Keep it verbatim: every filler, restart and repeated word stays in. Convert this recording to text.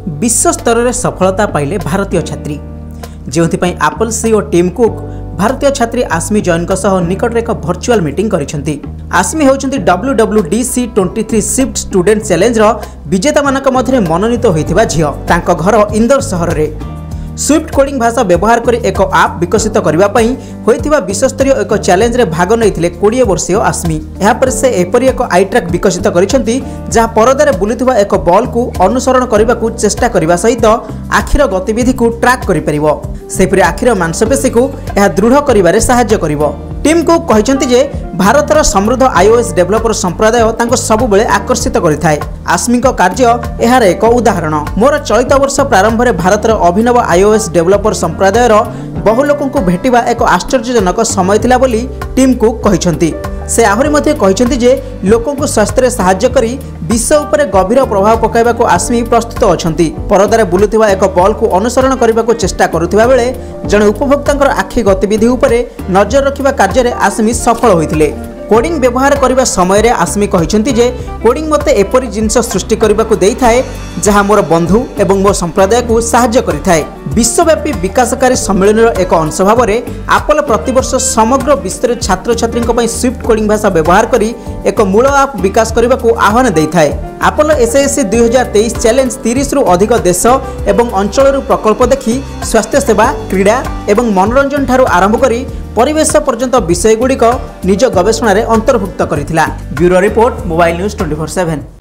विश्व स्तर में सफलता पाइले भारतीय छात्री जो एप्पल सीईओ टिम कुक भारतीय छात्री आस्मी जॉन निकट एक भर्चुआल मीटिंग करिसेंती। आस्मी होउछंती डब्ल्यू डब्ल्यू डी सी तेईस शिफ्ट स्टूडेंट चैलेंज रो विजेता मानक मध्य मनोनीत होइथिबा झियो। तांको घर इंदौर सहर रे स्विफ्ट कोडिंग भाषा व्यवहार कर एक आप विकसित करने होइथिबा विश्वस्तरीय एक चैलेंज रे भाग नैथिले बीस वर्षीय आस्मी। यहाँ पर से एपरी एक आई ट्रैक विकसित करिसेंती जहाँ परदारे बुलुथिबा एक बॉल को अनुसरण करने को चेष्टा करने सहित आखिर गतिविधि को ट्रैक करि परिबो। सेपरि आखिर मांसपेशी को यह दृढ़ करिबारे सहाय्य करिबो। टीम को कहते जे भारतर समृद्ध आईओएस डेभलपर संप्रदाय तांको सबुबेले आकर्षित करिथाय। आस्मी कार्य एहार एक उदाहरण। मोर चलित वर्ष प्रारंभ में भारतर अभिनव आईओएस डेभलपर संप्रदायर बहु लोकों को भेटिबा एक आश्चर्यजनक समय थिला बोली टीम को कहते। से आहुरी मध्य कहते जे लोकों को स्वास्थ्य सहाय्य करी विश्व उपरे गभीर प्रभाव पकाइबा को आस्मी प्रस्तुत अछंती। परदारे बुलुथिबा एक बॉल को अनुसरण करने को चेष्टा करुथिबा बेले जने उपभोक्तांकर आखि गतिविधि उपरे नजर रखिबा कार्य रे आस्मी सफल होइथिले। कोडिंग व्यवहार करने समय रे आस्मी कहते जे कोडिंग मते एपरी जिनस सृष्टि करने को देइथाए जहाँ मोर बंधु एवं मोर संप्रदाय को सहाय्य करिथाए। विश्वव्यापी विकासकारी सम्मेलन एक अंश भाव में एप्पल प्रतिवर्ष समग्र विश्व में छात्र छात्री स्विफ्ट कोडिंग भाषा व्यवहार करी एक मूल आप विकास करने को आह्वान देइथाए। एप्पल एसएससी दुई हजार तेईस चैलेंज तीस रु अधिक देश एवं अंचल प्रकल्प देखि स्वास्थ्य सेवा क्रीड़ा एवं मनोरंजन ठारू आरंभ करी परिवेश पर्यंत विषय गुड़िक निज गवेषणा रे अंतर्भुक्त करिथिला। Bureau report mobile news twenty four seven.